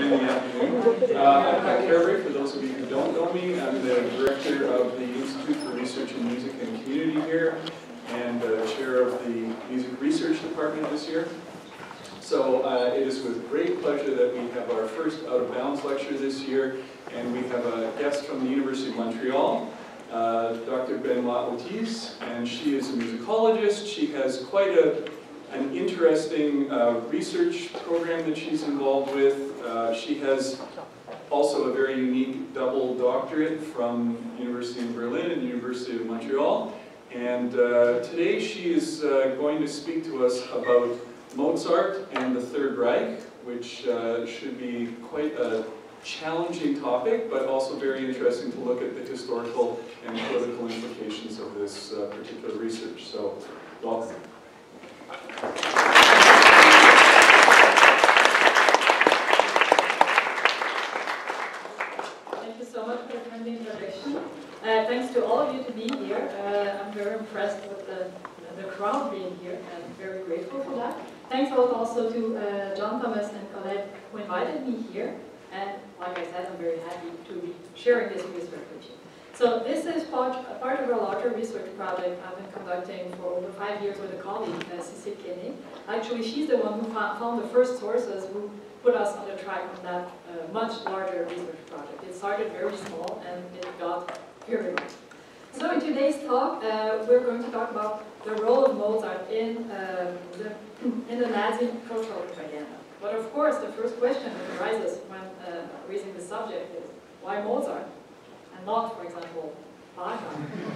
in the afternoon. I'm Pat Carberry, for those of you who don't know me. I'm the director of the Institute for Research in Music and Community here, and chair of the Music Research Department this year. So it is with great pleasure that we have our first Out of Bounds lecture this year, and we have a guest from the University of Montreal, Dr. Benoit Autisse, and she is a musicologist. She has quite an interesting research program that she's involved with. She has also a very unique double doctorate from University of Berlin and University of Montreal. And today she is going to speak to us about Mozart and the Third Reich, which should be quite a challenging topic, but also very interesting to look at the historical and political implications of this particular research. So, welcome. Thank you so much for the kind introduction. Thanks to all of you to be here. I'm very impressed with the crowd being here, and I'm very grateful for that. Thanks a lot also to John Thomas and Colette who invited me here. And like I said, I'm very happy to be sharing this research with you. So this is part of a larger research project I've been conducting for over 5 years with a colleague, Cécile Koenig. Actually, she's the one who found the first sources who put us on the track on that much larger research project. It started very small and it got very big. So in today's talk, we're going to talk about the role of Mozart in the Nazi cultural propaganda. But of course, the first question that arises when raising the subject is, why Mozart? And not, for example, Wagner.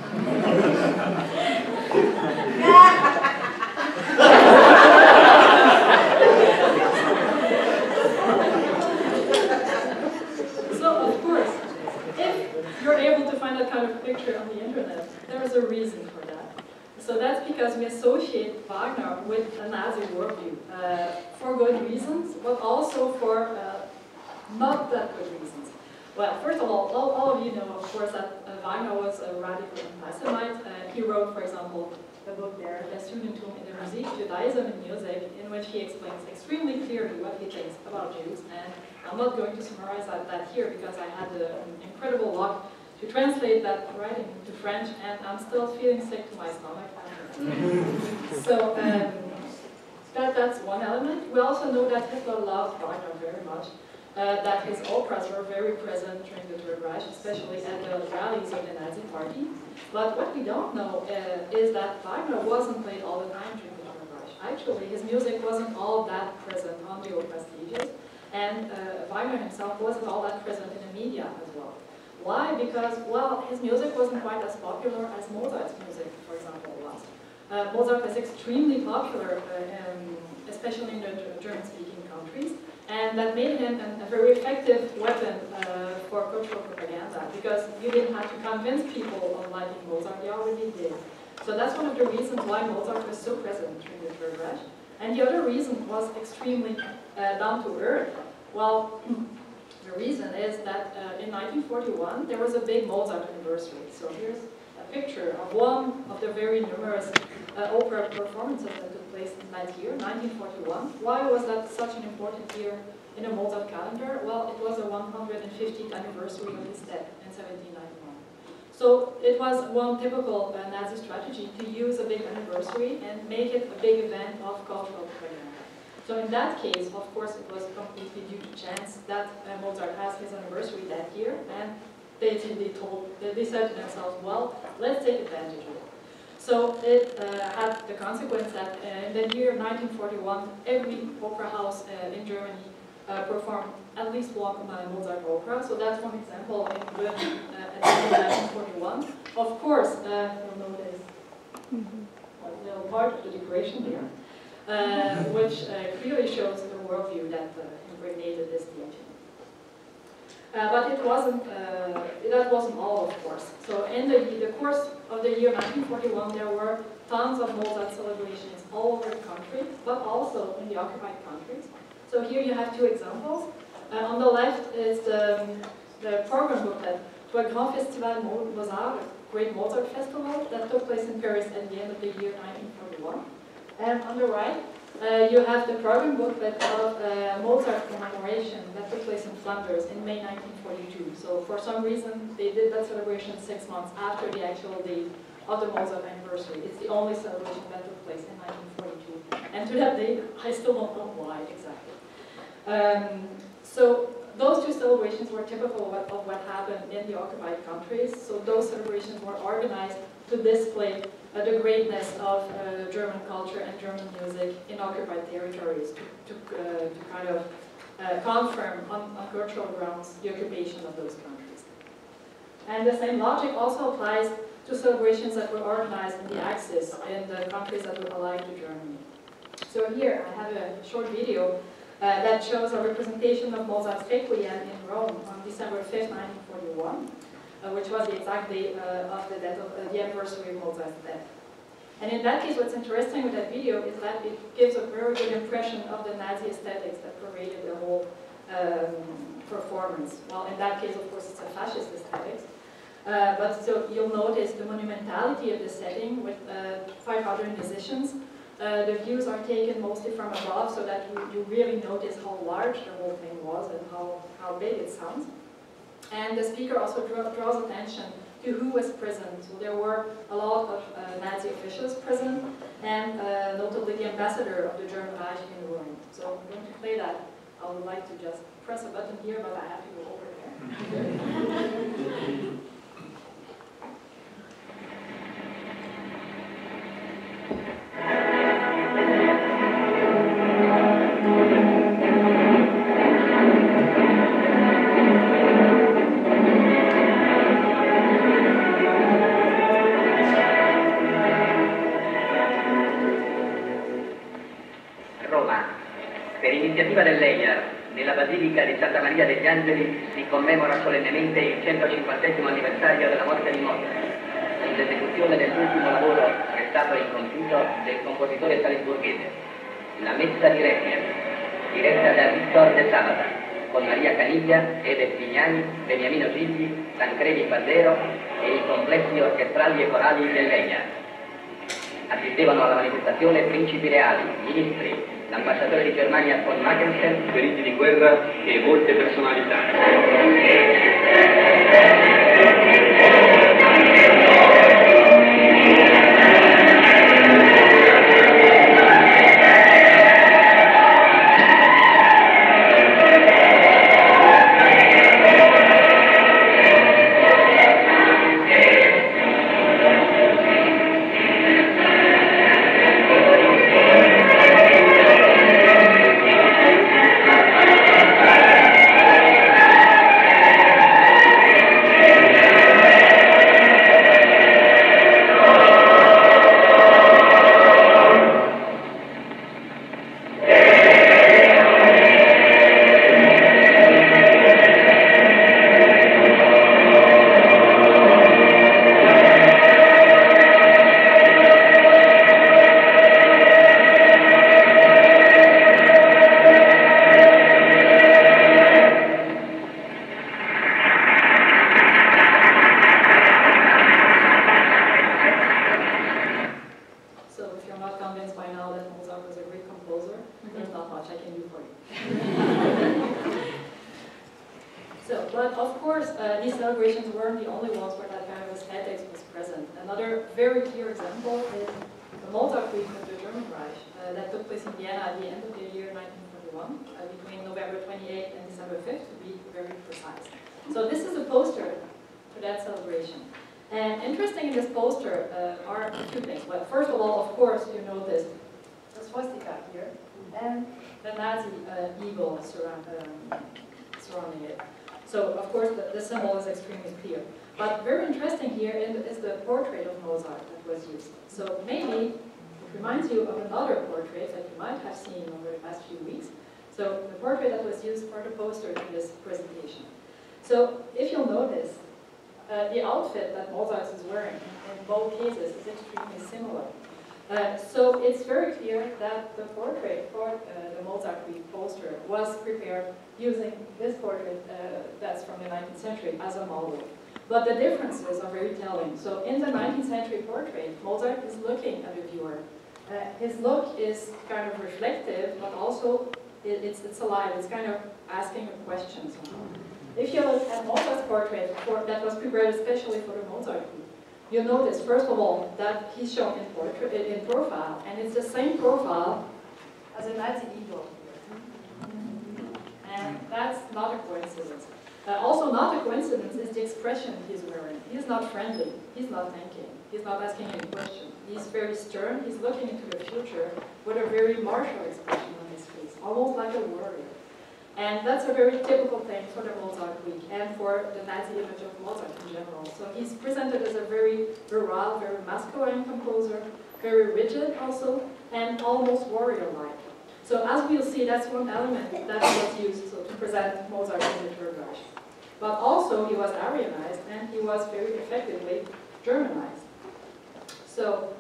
So, of course, if you're able to find that kind of picture on the internet, there is a reason for that. So that's because we associate Wagner with a Nazi worldview for good reasons, but also for not that good reasons. Well, first of all of you know, of course, that Wagner was a radical anti-Semite. He wrote, for example, the book there, Das Judentum in der Musik, Judaism in Music, in which he explains extremely clearly what he thinks about Jews. And I'm not going to summarize that here because I had the incredible luck to translate that writing into French, and I'm still feeling sick to my stomach after. So that's one element. We also know that Hitler loved Wagner very much. That his operas were very present during the Third Reich, especially at the rallies of the Nazi Party. But what we don't know is that Wagner wasn't played all the time during the Third Reich. Actually, his music wasn't all that present on the opera stages, and Wagner himself wasn't all that present in the media as well. Why? Because, well, his music wasn't quite as popular as Mozart's music, for example, was. Mozart was extremely popular, especially in the German-speaking countries. And that made him a very effective weapon for cultural propaganda, because you didn't have to convince people of liking Mozart, they already did. So that's one of the reasons why Mozart was so present during the Third Reich. And the other reason was extremely down to earth. Well, the reason is that in 1941 there was a big Mozart anniversary. So here's a picture of one of the very numerous opera performances that took place in that year, 1941. Why was that such an important year in a Mozart calendar? Well, it was the 150th anniversary of his death in 1791. So it was one typical Nazi strategy to use a big anniversary and make it a big event of cultural propaganda. So in that case, of course, it was completely due to chance that Mozart has his anniversary that year, and they said to themselves, well, let's take advantage of it. So it had the consequence that in the year 1941, every opera house in Germany performed at least one Mozart opera. So that's one example in Berlin at the year 1941. Of course, you'll notice a little part of the decoration there, which clearly shows the worldview that impregnated this theatre. But it wasn't, that wasn't all, of course. So in the course of the year 1941, there were tons of Mozart celebrations all over the country, but also in the occupied countries. So here you have two examples. On the left is the program booklet to a Grand Festival Mozart, a great Mozart festival that took place in Paris at the end of the year 1941. And on the right, you have the program booklet of Mozart commemoration that took place in Flanders in May 1942. So for some reason, they did that celebration 6 months after the actual date of the Mozart anniversary. It's the only celebration that took place in 1942. And to that date, I still don't know why exactly. So those two celebrations were typical of what happened in the occupied countries. So those celebrations were organized to display the greatness of German culture and German music in occupied territories, to kind of confirm on cultural grounds the occupation of those countries. And the same logic also applies to celebrations that were organized in the Axis in the countries that were allied to Germany. So here I have a short video that shows a representation of Mozart's Requiem in Rome on December 5th, 1941, which was the exact date of the death of the anniversary of Mozart's death. And in that case, what's interesting with that video is that it gives a very good impression of the Nazi aesthetics that pervaded the whole performance. Well, in that case, of course, it's a fascist aesthetics. But so you'll notice the monumentality of the setting with 500 musicians. The views are taken mostly from above so that you really notice how large the whole thing was and how big it sounds. And the speaker also draws attention to who was present. So there were a lot of Nazi officials present, and notably the ambassador of the German Reich in the room. So I'm going to play that. I would like to just press a button here, but I have to go over there. Per iniziativa dell'EIAR, nella Basilica di Santa Maria degli Angeli si commemora solennemente il 150° anniversario della morte di Mozart, in esecuzione dell'ultimo lavoro restato incompiuto del compositore salisburghese, la Messa di Requiem, diretta da Victor De Sabata, con Maria Caniglia, Ede Spignani, Beniamino Gigli, Tancredi Bandero e i complessi orchestrali e corali dell'EIAR. Assistevano alla manifestazione principi reali, ministri, l'ambasciatore di Germania von Mackensen, feriti di guerra e molte personalità. So this is a poster for that celebration. And interesting in this poster are two things. Well, first of all, of course, you notice the swastika here and the Nazi eagle surrounding it. So, of course, the symbol is extremely clear. But very interesting here is the portrait of Mozart that was used. So maybe it reminds you of another portrait that you might have seen over the past few weeks. So the portrait that was used for the poster in this presentation. So if you'll notice, the outfit that Mozart is wearing in both cases is extremely similar. So it's very clear that the portrait for the Mozart poster was prepared using this portrait that's from the 19th century as a model. But the differences are very telling. So in the 19th century portrait, Mozart is looking at the viewer, his look is kind of reflective, but also it's alive. It's kind of asking a question somehow. If you look at Mozart's portrait that was prepared especially for the Mozart group, you'll notice, first of all, that he's shown in profile, and it's the same profile as a Nazi eagle here. And that's not a coincidence. Also not a coincidence is the expression he's wearing. He's not friendly, he's not thinking, he's not asking any question. He's very stern, he's looking into the future with a very martial expression on his face, almost like a warrior. And that's a very typical thing for the Mozart week and for the Nazi image of Mozart in general. So he's presented as a very virile, very masculine composer, very rigid also, and almost warrior-like. So as we'll see, that's one element that was used to present Mozart in the Third Reich. But also he was Aryanized and he was very effectively Germanized. So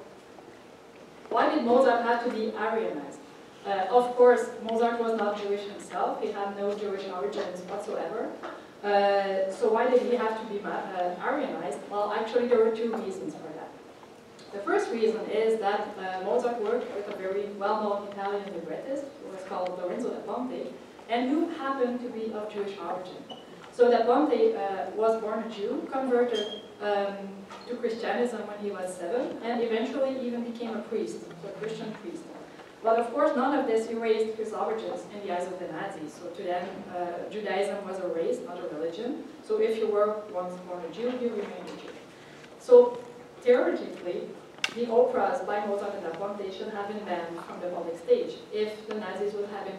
why did Mozart have to be Aryanized? Of course, Mozart was not Jewish himself. He had no Jewish origins whatsoever. So why did he have to be Aryanized? Well, actually, there were two reasons for that. The first reason is that Mozart worked with a very well-known Italian librettist who was called Lorenzo da Ponte, and who happened to be of Jewish origin. So da Ponte was born a Jew, converted to Christianism when he was 7, and eventually even became a priest, so a Christian priest. But of course, none of this erased his origins in the eyes of the Nazis. So to them, Judaism was a race, not a religion. So if you were once born a Jew, you remained a Jew. So theoretically, the operas by Mozart and da Ponte should have been banned from the public stage if the Nazis would have been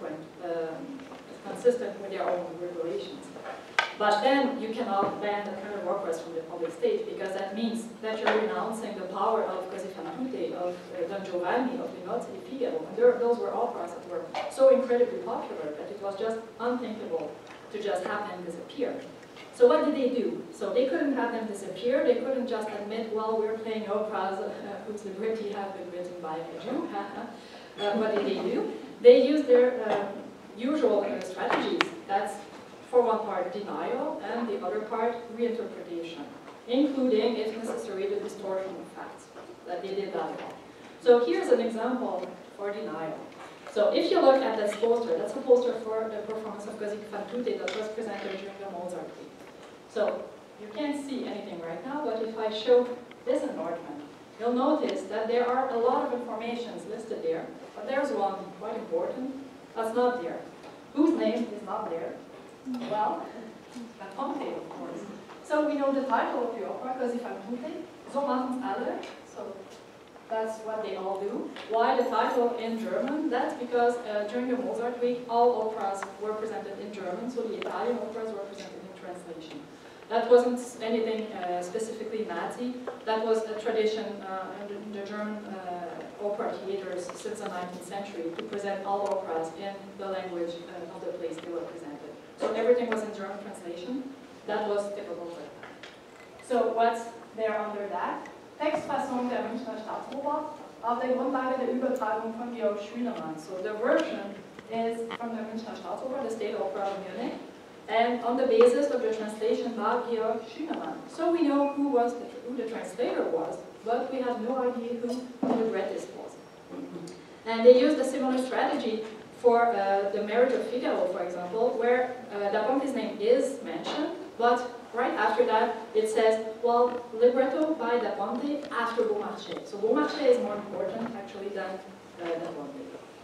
consistent with their own regulations. But then you cannot ban that kind of operas from the public stage, because that means that you're renouncing the power of Così fan tutte, of Don Giovanni, of Le Nozze di Figaro. And those were operas that were so incredibly popular that it was just unthinkable to just have them disappear. So what did they do? So they couldn't have them disappear. They couldn't just admit, well, we're playing operas whose libretti have been written by a Jew. What did they do? They used their usual strategies. That's, for one part, denial, and the other part, reinterpretation, including, if necessary, the distortion of facts. That they did that a lot. So here's an example for denial. So if you look at this poster, that's a poster for the performance of Così fan tutte that was presented during the Mozart week. So you can't see anything right now, but if I show this enlargement, you'll notice that there are a lot of informations listed there, but there's one quite important that's not there. Whose name is not there? Well, da Ponte, of course. So we know the title of the opera, Così fan tutte, So machen's alle. So that's what they all do. Why the title in German? That's because during the Mozart week, all operas were presented in German, so the Italian operas were presented in translation. That wasn't anything specifically Nazi. That was a tradition in the German opera theaters since the 19th century to present all operas in the language of the place they were presented. So everything was in German translation. That was typical for them. So what's there under that? Textfassung der Münchner Staatsoper auf der Grundlage der Übertragung von Georg Schünemann. So the version is from the Münchner Staatsoper, the State Opera of Munich, and on the basis of the translation by Georg Schünemann. So we know who the translator was, but we have no idea who the librettist was. And they used a similar strategy for the Marriage of Figaro, for example, where da Ponte's name is mentioned, but right after that it says, well, libretto by da Ponte after Beaumarchais. So Beaumarchais is more important actually than da Ponte.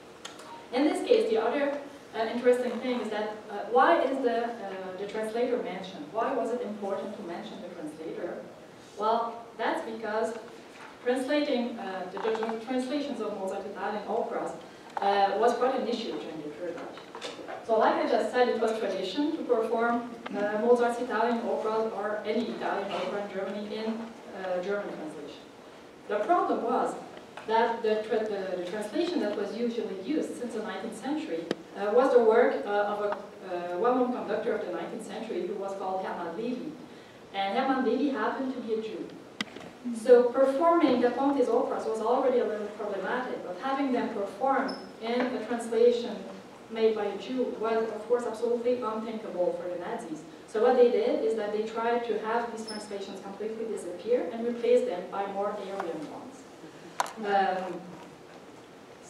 In this case, the other interesting thing is that why is the translator mentioned? Why was it important to mention the translator? Well, that's because translating the translations of Mozart Italian operas was quite an issue during the Third Reich. So like I just said, it was tradition to perform Mozart's Italian operas or any Italian opera in Germany in German translation. The problem was that the translation that was usually used since the 19th century was the work of a well-known conductor of the 19th century who was called Hermann Levy. And Hermann Levy happened to be a Jew. So performing da Ponte's operas was already a little problematic, but having them performed in a translation made by a Jew was, of course, absolutely unthinkable for the Nazis. So what they did is that they tried to have these translations completely disappear and replace them by more Aryan ones.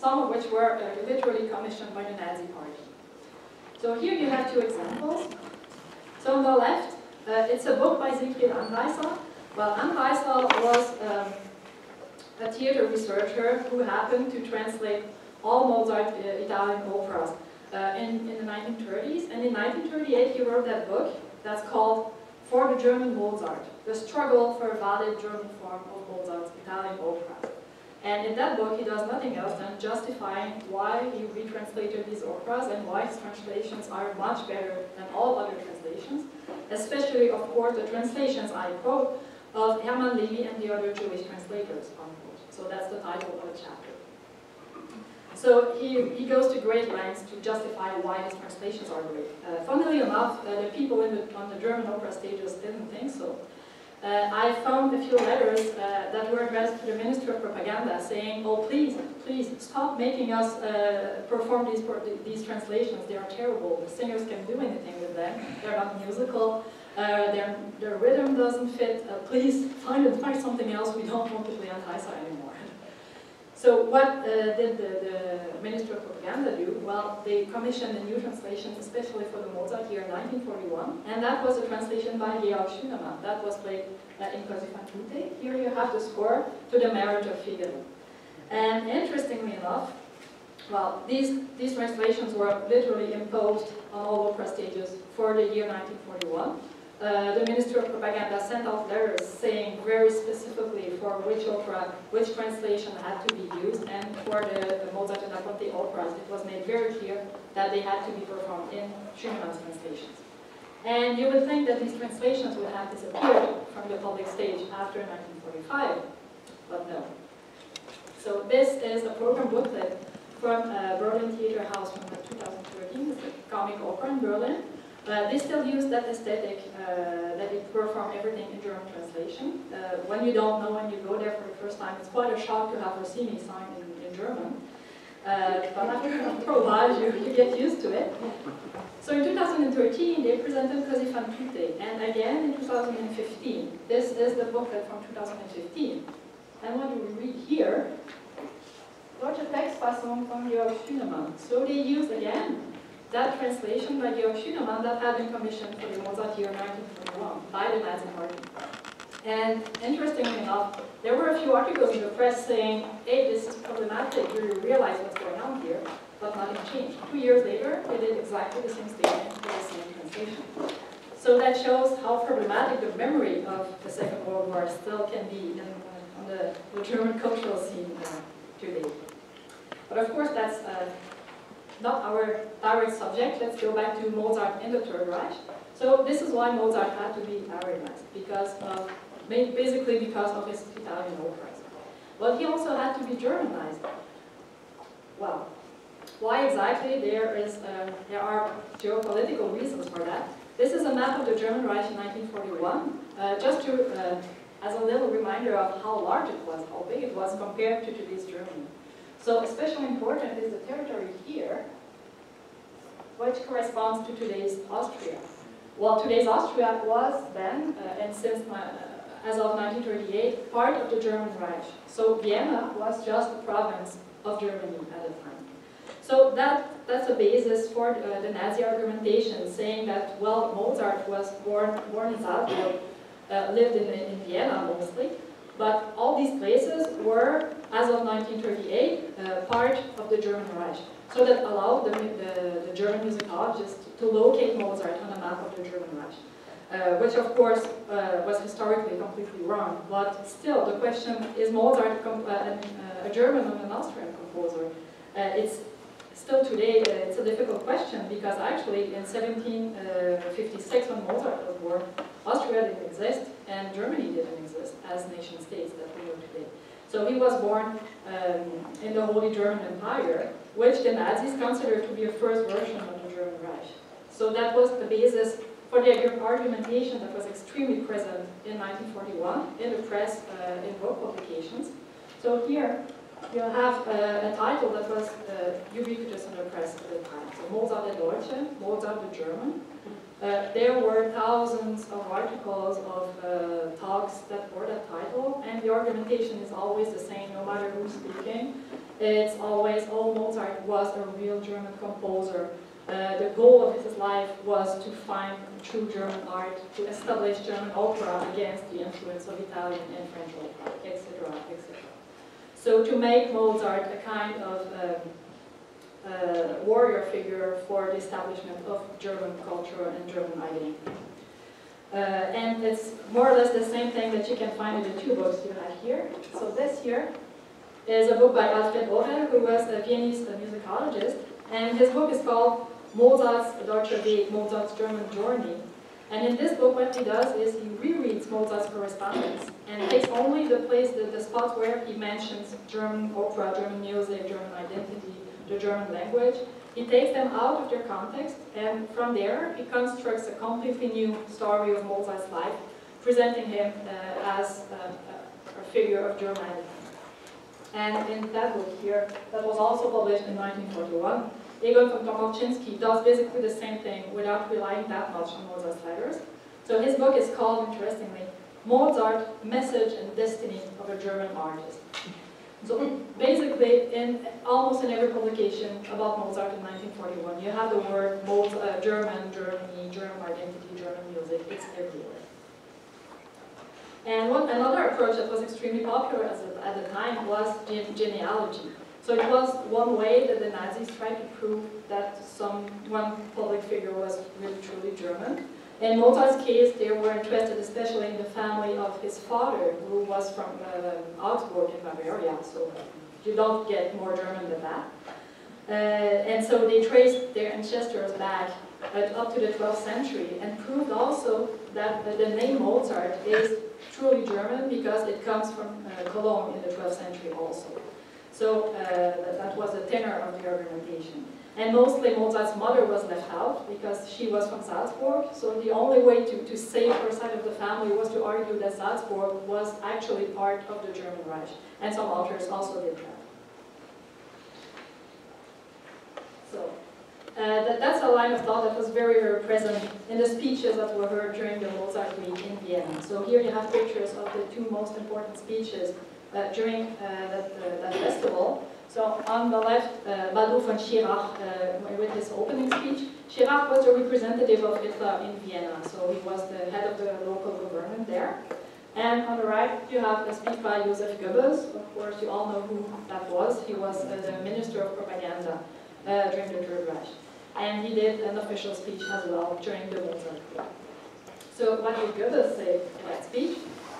some of which were literally commissioned by the Nazi Party. So here you have two examples. So on the left, it's a book by Siegfried Anheuser. Well, Anheuser was a theater researcher who happened to translate all Mozart Italian operas in the 1930s. And in 1938 he wrote that book that's called For the German Mozart, The Struggle for a Valid German Form of Mozart's Italian Operas. And in that book he does nothing else than justifying why he retranslated these operas and why his translations are much better than all other translations, especially, of course, the translations, I quote, of Hermann Levy and the other Jewish translators, unquote. So that's the title of the chapter. So he goes to great lengths to justify why his translations are great. Funnily enough, the people on the German opera stages didn't think so. I found a few letters that were addressed to the Minister of Propaganda saying, oh, please stop making us perform these translations. They are terrible. The singers can't do anything with them. They're not musical. Their rhythm doesn't fit. Please find something else. We don't want to play Anheuser anymore. So what did the Minister of Propaganda do? Well, they commissioned a new translation, especially for the Mozart year 1941, and that was a translation by Georg Schünemann. That was played in Così fan tutte. Here you have the score to The Marriage of Figaro. And interestingly enough, well, these translations were literally imposed on all opera stages for the year 1941. The Minister of Propaganda sent out letters saying very specifically for which opera, which translation had to be used, and for the Mozart and Da Ponte operas, it was made very clear that they had to be performed in Schünemann's translations. And you would think that these translations would have disappeared from the public stage after 1945, but no. So this is a program booklet from Berlin Theater House from 2013, it's a comic opera in Berlin. They still use that aesthetic that they perform everything in German translation. When you don't know and you go there for the first time, it's quite a shock to have Rossini signed in German. But after a while, you get used to it. So in 2013, they presented Così fan tutte, and again in 2015. This is the booklet from 2015. And what do we read here? Deutsche Textfassung von Georg Schünemann. So they use again that translation by Georg Schünemann that had been commissioned for the Mozart year 1941 by the Nazi Party. And interestingly enough, there were a few articles in the press saying, hey, this is problematic, do you realize what's going on here? But nothing changed. 2 years later, they did exactly the same statement for the same translation. So that shows how problematic the memory of the Second World War still can be on the German cultural scene today. But of course, that's not our direct subject. Let's go back to Mozart in the Third Reich. So this is why Mozart had to be Aryanized, basically because of his Italian operas. But he also had to be Germanized. Well, why exactly? There are geopolitical reasons for that. This is a map of the German Reich in 1941, just as a little reminder of how large it was, how big it was compared to today's Germany. So especially important is the territory here, which corresponds to today's Austria. Well, today's Austria was then, and since as of 1938, part of the German Reich. So Vienna was just a province of Germany at the time. So that's a basis for the Nazi argumentation, saying that, well, Mozart was born in Salzburg, lived in Vienna mostly, but all these places were, as of 1938, part of the German Reich. So that allowed the German musicologists to locate Mozart on a map of the German Reich, which of course was historically completely wrong. But still, the question, is Mozart a German or an Austrian composer? It's still today, it's a difficult question, because actually in 1756, when Mozart was born, Austria didn't exist and Germany didn't exist as nation states that we know today. So he was born in the Holy German Empire, which the Nazis considered to be a first version of the German Reich. So that was the basis for the argumentation that was extremely present in 1941 in the press, in book publications. So here you have a title that was ubiquitous in the press at the time. So Mozart der Deutsche, Mozart the German. There were thousands of articles, of talks that bore that title, and the argumentation is always the same, no matter who's speaking. it's always, oh, Mozart was a real German composer. The goal of his life was to find true German art, to establish German opera against the influence of Italian and French opera, etc., etc. So to make Mozart a kind of warrior figure for the establishment of German culture and German identity. And it's more or less the same thing that you can find in the two books you have here. So this here is a book by Alfred Orell, who was a Viennese musicologist, and his book is called Mozart's Deutscher Weg, Mozart's German Journey. And in this book, what he does is he rereads Mozart's correspondence and takes only the spot where he mentions German opera, German music, German identity, the German language. He takes them out of their context, and from there he constructs a completely new story of Mozart's life, presenting him as a figure of German identity. And in that book here, that was also published in 1941, Egon von Tomaszynski does basically the same thing without relying that much on Mozart's letters. So his book is called, interestingly, Mozart, Message and Destiny of a German Artist. So basically, almost in every publication about Mozart in 1941, you have the word German, Germany, German identity, German music, it's everywhere. And another approach that was extremely popular at the time was genealogy. So it was one way that the Nazis tried to prove that one public figure was really truly German. In Mozart's case, they were interested especially in the family of his father, who was from Augsburg in Bavaria, so you don't get more German than that. And so they traced their ancestors back up to the 12th century and proved also that the name Mozart is truly German because it comes from Cologne in the 12th century also. So that was the tenor of the argumentation. And mostly Mozart's mother was left out because she was from Salzburg. So the only way to save her side of the family was to argue that Salzburg was actually part of the German Reich. And some authors also did that. So that's a line of thought that was very, very present in the speeches that were heard during the Mozart Week in Vienna. So here you have pictures of the two most important speeches during that festival. So on the left, Badou von Schirach with his opening speech. Schirach was the representative of Hitler in Vienna, so he was the head of the local government there. And on the right, you have a speech by Joseph Goebbels. Of course, you all know who that was. He was the Minister of Propaganda during the Third Reich. And he did an official speech as well during the Mozart Week. So what did Goebbels say in that speech?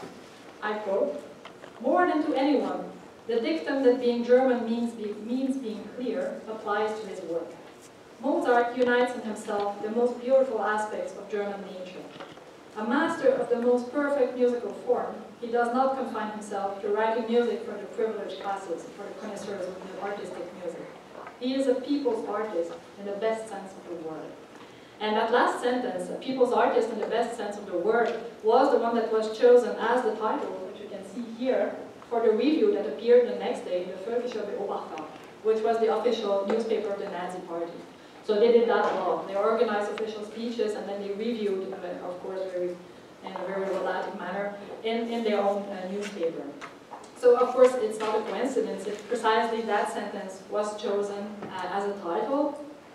I quote, "More than to anyone, the dictum that being German means being clear applies to his work. Mozart unites in himself the most beautiful aspects of German nature. A master of the most perfect musical form, he does not confine himself to writing music for the privileged classes, for the connoisseurs of the artistic music. He is a people's artist in the best sense of the word." And that last sentence, a people's artist in the best sense of the word, was the one that was chosen as the title, which you can see here, for the review that appeared the next day in the Völkischer Beobachter, which was the official newspaper of the Nazi Party. So they did that well. They organized official speeches and then they reviewed, of course, in a very relative manner, in their own newspaper. So of course it's not a coincidence if precisely that sentence was chosen as a title.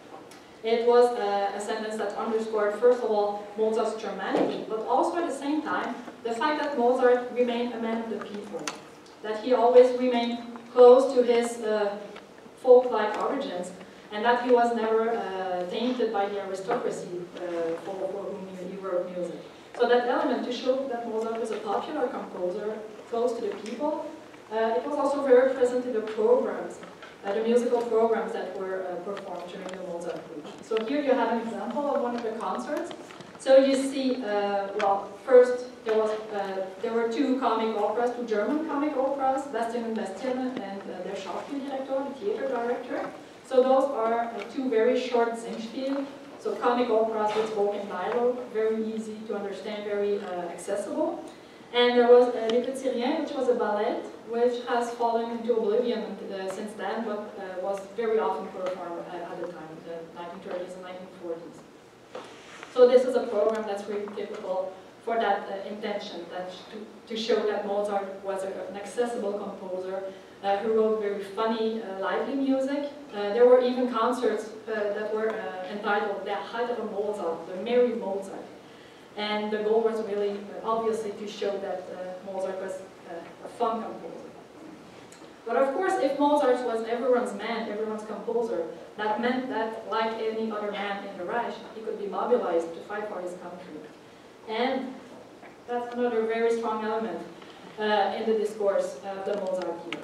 It was a sentence that underscored, first of all, Mozart's Germanity, but also at the same time, the fact that Mozart remained a man of the people, that he always remained close to his folk-like origins, and that he was never tainted by the aristocracy for whom he wrote music. So that element to show that Mozart was a popular composer, close to the people, it was also very present in the programs, the musical programs that were performed during the Mozart Week. So here you have an example of one of the concerts. So you see, well, first there were two comic operas, two German comic operas, Bastian und Bastiane and Der Schauspieldirektor, the theater director. So those are two very short Singspiel, so comic operas with spoken dialogue, very easy to understand, very accessible. And there was Les Petits Syriens, which was a ballet, which has fallen into oblivion since then, but was very often performed at the time, the 1930s and 1940s. So this is a program that's really typical for that intention, that to show that Mozart was an accessible composer who wrote very funny, lively music. There were even concerts that were entitled Der heitere Mozart, the Merry Mozart. And the goal was really, obviously, to show that Mozart was a fun composer. But of course, if Mozart was everyone's man, everyone's composer, that meant that, like any other man in the Reich, he could be mobilized to fight for his country. And that's another very strong element in the discourse of the Mozart year.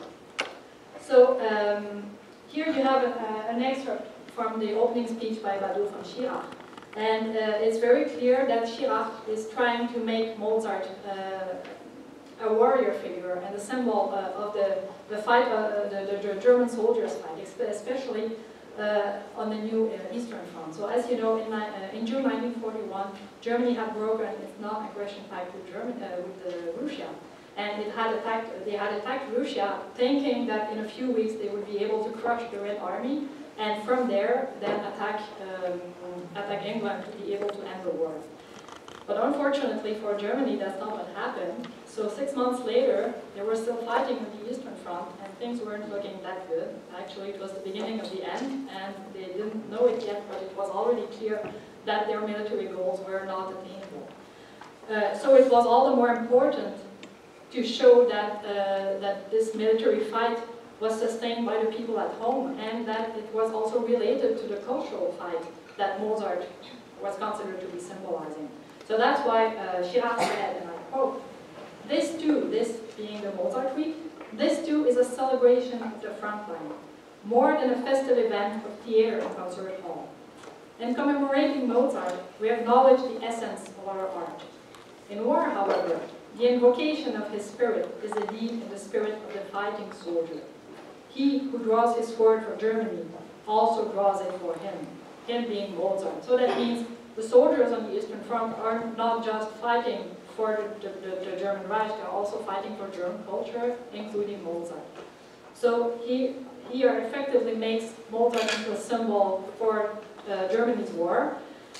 So here you have an excerpt from the opening speech by Bado von Schirach. And it's very clear that Schirach is trying to make Mozart a warrior figure and a symbol of the fight, the German soldiers' fight, especially on the new Eastern Front. So as you know, in June 1941, Germany had broken its non-aggression pact with Russia. And they had attacked Russia, thinking that in a few weeks they would be able to crush the Red Army, and from there, then attack England to be able to end the war. But unfortunately for Germany, that's not what happened. So 6 months later, they were still fighting on the Eastern Front, and things weren't looking that good. Actually, it was the beginning of the end, and they didn't know it yet, but it was already clear that their military goals were not attainable. So it was all the more important to show that, that this military fight was sustained by the people at home, and that it was also related to the cultural fight that Mozart was considered to be symbolizing. So that's why Schirach said, and I quote, "This too," this being the Mozart week, "this too is a celebration of the front line, more than a festive event of theater and concert hall. In commemorating Mozart, we acknowledge the essence of our art. In war, however, the invocation of his spirit is indeed in the spirit of the fighting soldier. He who draws his sword for Germany also draws it for him being Mozart." So that means the soldiers on the Eastern Front are not just fighting for the German Reich, they're also fighting for German culture, including Mozart. So he here effectively makes Mozart into a symbol for Germany's war,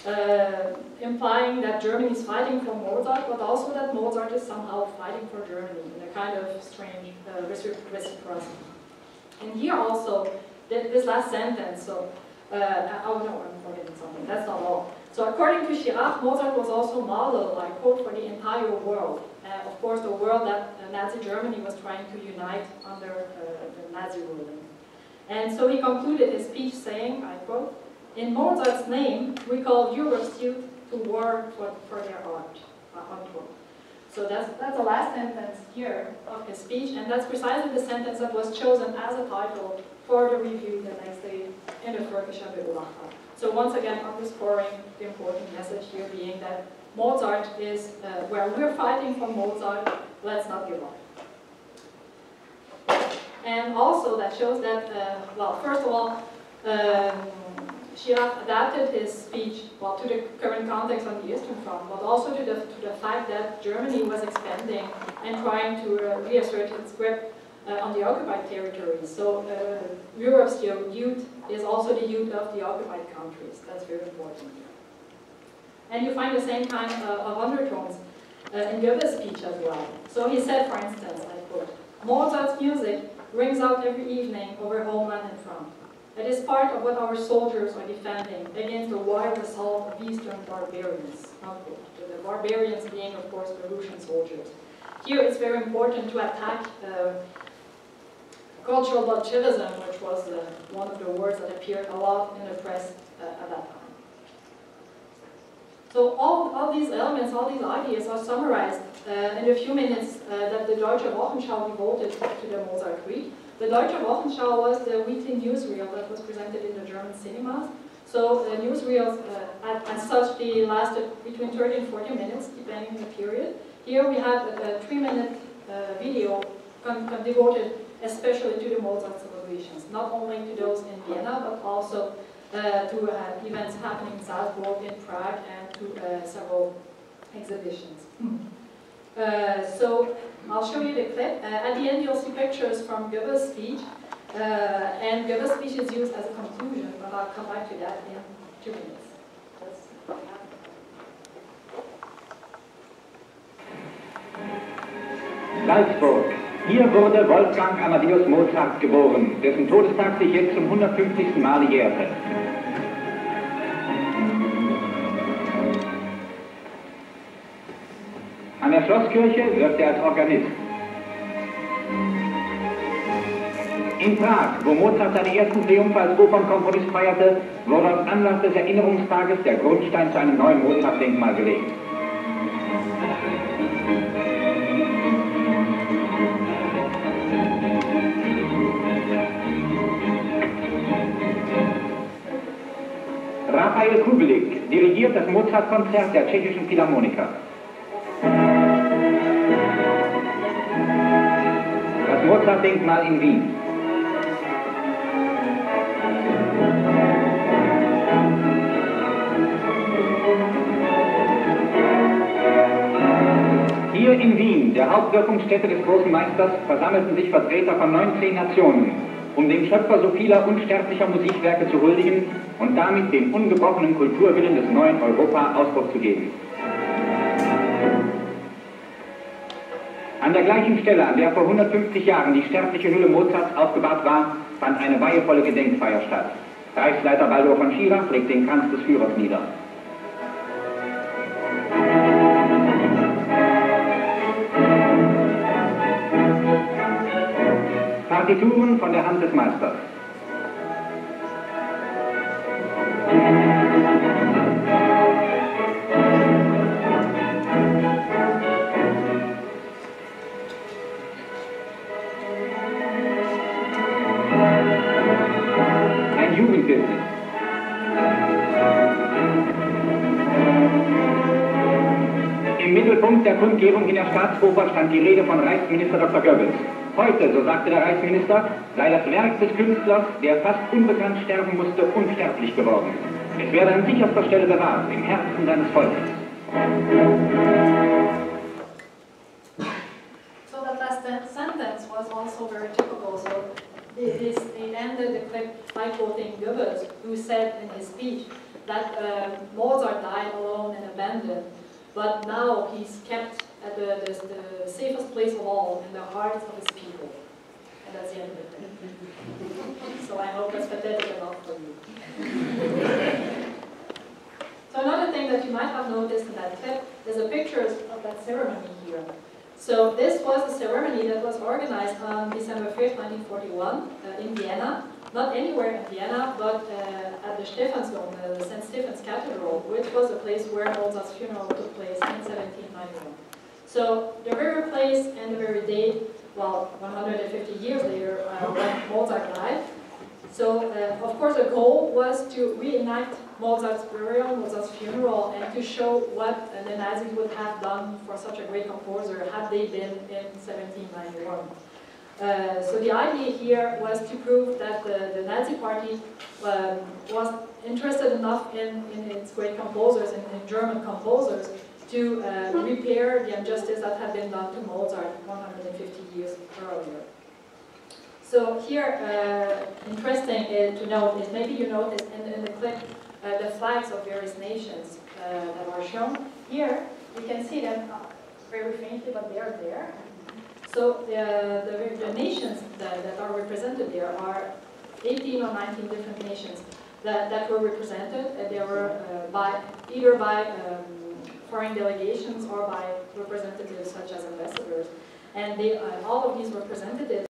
implying that Germany is fighting for Mozart, but also that Mozart is somehow fighting for Germany in a kind of strange reciprocity. And here also, this last sentence, so, oh no, I'm forgetting something, that's not all. So according to Schirach, Mozart was also model, I quote, for the entire world. Of course, the world that Nazi Germany was trying to unite under the Nazi ruling. And so he concluded his speech saying, I quote, "In Mozart's name, we call Europe's youth to war for their art," unquote. So that's the last sentence here of his speech, and that's precisely the sentence that was chosen as a title for the review the next day in the Völkischer Beobachter. So once again, underscoring the important message here being that Mozart is, where we're fighting for Mozart, let's not give up. And also that shows that, well, first of all, Schirach adapted his speech, well, to the current context on the Eastern Front, but also to the fact that Germany was expanding and trying to reassert its grip on the occupied territories. So Europe's youth is also the youth of the occupied countries. That's very important. And you find the same kind of undertones in Goethe's speech as well. So he said, for instance, I quote, "Mozart's music rings out every evening over homeland and front. It is part of what our soldiers are defending against the wild assault of Eastern barbarians," unquote. The barbarians being, of course, the Russian soldiers. Here it's very important to attack cultural Bolshevism, which was one of the words that appeared a lot in the press at that time. So all these elements, all these ideas are summarized in the few minutes that the Deutsche Wochenschau devoted to the Mozart week. The Deutsche Wochenschau was the weekly newsreel that was presented in the German cinemas. So the newsreels, as such, they lasted between 30 and 40 minutes, depending on the period. Here we have a 3-minute video devoted especially to the Mozart celebrations, not only to those in Vienna, but also to events happening in Salzburg, in Prague, and to several exhibitions. So I'll show you the clip. At the end, you'll see pictures from Goethe's speech, and Goethe's speech is used as a conclusion, but I'll come back to that in 2 minutes. Salzburg. Hier wurde Wolfgang Amadeus Mozart geboren, dessen Todestag sich jetzt zum 150. Male jährte. An der Schlosskirche wirkte er als Organist. In Prag, wo Mozart seine ersten Triumphe als Opernkomponist feierte, wurde aus Anlass des Erinnerungstages der Grundstein zu einem neuen Mozart-Denkmal gelegt. Rafael Kubelik dirigiert das Mozart-Konzert der tschechischen Philharmoniker. Das Mozart-Denkmal in Wien. Hier in Wien, der Hauptwirkungsstätte des großen Meisters, versammelten sich Vertreter von 19 Nationen, um dem Schöpfer so vieler unsterblicher Musikwerke zu huldigen und damit dem ungebrochenen Kulturwillen des neuen Europa Ausdruck zu geben. An der gleichen Stelle, an der vor 150 Jahren die sterbliche Hülle Mozarts aufgebahrt war, fand eine weihevolle Gedenkfeier statt. Reichsleiter Baldur von Schirach legt den Kranz des Führers nieder. Partituren von der Hand des Meisters. Ein Jugendbildnis. Im Mittelpunkt der Kundgebung in der Staatsoper stand die Rede von Reichsminister Dr. Goebbels. Heute, so sagte der Reichsminister, sei das Werk des Künstlers, der fast unbekannt sterben musste, unsterblich geworden. Es werde an sicherster Stelle bewahrt, im Herzen seines Volkes. So that last sentence was also very typical. So it ended the clip by quoting Goebbels, who said in his speech that Mozart died alone and abandoned, but now he's kept at the safest place of all, in the hearts of his people. And that's the end of it. So I hope that's pathetic enough for you. So another thing that you might have noticed in that clip is the pictures of that ceremony here. So this was a ceremony that was organized on December 5th, 1941 in Vienna. Not anywhere in Vienna, but at the Stephansdom, the St. Stephen's Cathedral, which was the place where Mozart's funeral took place in 1791. So the very place and the very date, well, 150 years later, when Mozart died. So, of course, the goal was to reenact Mozart's burial, Mozart's funeral, and to show what the Nazis would have done for such a great composer had they been in 1791. So the idea here was to prove that the Nazi party was interested enough in its great composers, in German composers, to repair the injustice that had been done to Mozart 150 years earlier. So here, interesting to note is, maybe you noticed in the clip, the flags of various nations that are shown. Here, you can see them very faintly, but they are there. So the nations that are represented there are 18 or 19 different nations that were represented. They were either by foreign delegations or by representatives such as ambassadors. And all of these representatives